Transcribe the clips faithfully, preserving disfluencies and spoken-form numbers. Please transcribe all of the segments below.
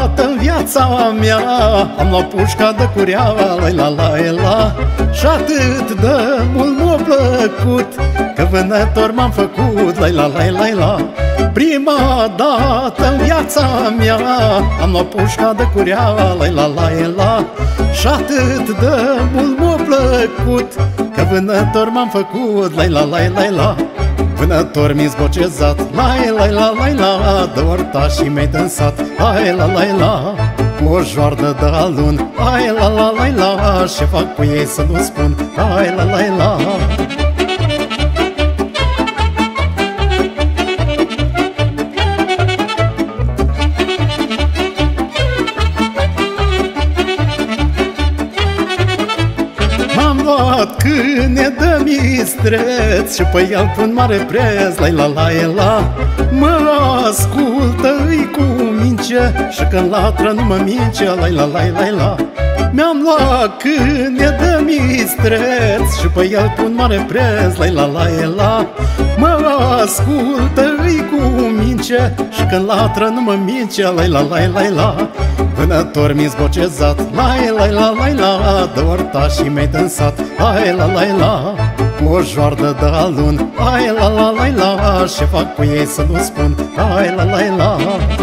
dată în viața mea am luat pușca de curea, la la la la. Și atât de mult m-a plăcut că vânător m-am făcut, la la la la la. Prima dată în viața mea am luat pușca de curea, la la la la. Și atât de mult m-a plăcut că vânător m-am făcut, la la la la la. Vânător mi-s bocezat, lai lai la lai la, de ortașii mei dansat, lai la lai la. Cu o joardă de alun, lai la la lai la, ce fac cu ei să nu spun, lai la lai la. M-am luat câine de mistreț și pe el pun mare preț, la la la la. Mă ascultă-i cu mince și când latră nu mă mince, la la la la la. Mi-am luat câine de mistreț și pe el pun mare preț, la la la la. Mă ascultă-i cu mince și când latră nu mă mince, la la la la la. Vânător mi-s bocezat, lai lai la lai la, de ortașii mei dansat, lai la la la. Cu o joardă de alun, lai la la la la, ce fac cu ei să nu spun, lai la la la.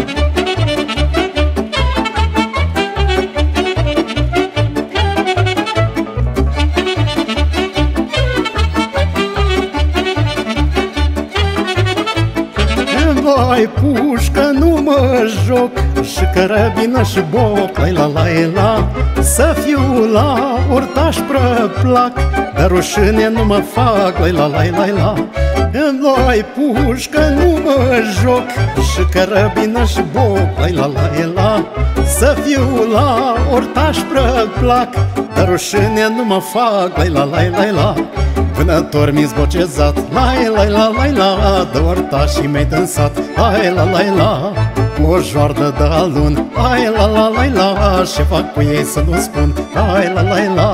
Vai pușcă nu mă joc și carabină și boc, lai la la la. Să fiu la ortaș prăplac, dar rușine nu mă fac, lai la la la la. Vai pușcă nu mă joc și carabină și boc, lai la la la. Să fiu la ortaș prăplac, dar rușine nu mă fac, lai la la la la. Vânător mi-s bocezat, lai lai la lai la, de ortașii mei dansat, lai la la la. Cu o joardă de alun, lai la la la la, ce fac cu ei să nu spun, lai la la la.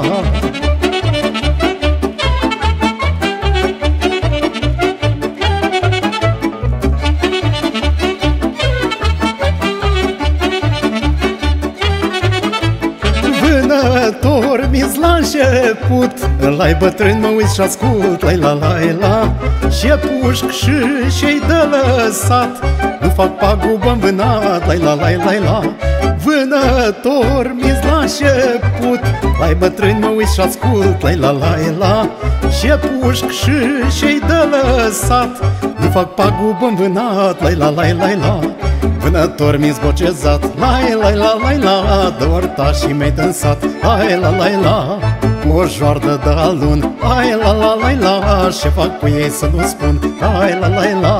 Vânător mi-s la început, ăla-i bătrân mă uit și ascult, lai la la la. Ce pușc și ce-i de lăsat, nu fac pagubă-n vânat, lai la la la la. Vânător mi-s la început, ăla-i bătrân mă uit și ascult, lai la la la. Ce pușc și ce-i de lăsat, nu fac pagubă-n vânat, lai la la la la. Vânător mi-s bocezat, lai lai la lai la, de ortașii mei dansat, lai la la la. Cu o joardă de alun, lai la la la la, ce fac cu ei să nu spun, lai la la la.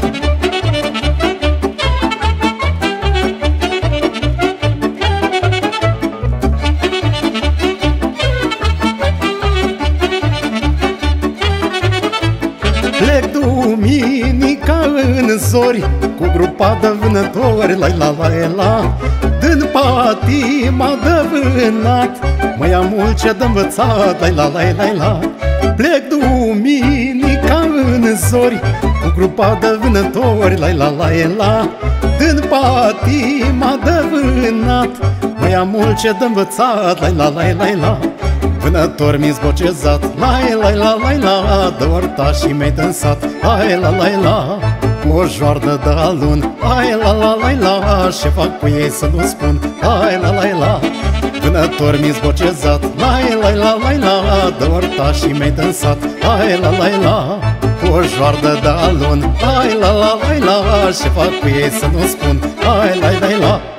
Plec duminica în zori cu grupa de vânători, lai la la la. Din patima de vânat mă ia mult ce de învățat, lai la la la la. Plec duminica în zori cu grupa de vânători, lai la la la. Din patima de vânat mă ia mult ce de învățat, lai la la la la. Vânător mi-s bocezat, lai lai la lai la, de ortașii mei dansat, lai la la la. Cu o joardă de alun, lai la la la la, ce fac cu ei să nu spun, lai la la la. Vânător mi-s bocezat, lai lai la la la, de ortașii mei dansat, lai la la la. Cu o joardă de alun, lai la la la la, ce fac cu ei să nu spun, lai la la la.